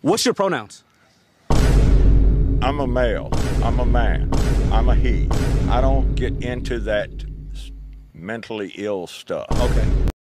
What's your pronouns? I'm a male. I'm a man. I'm a he. I don't get into that mentally ill stuff. Okay.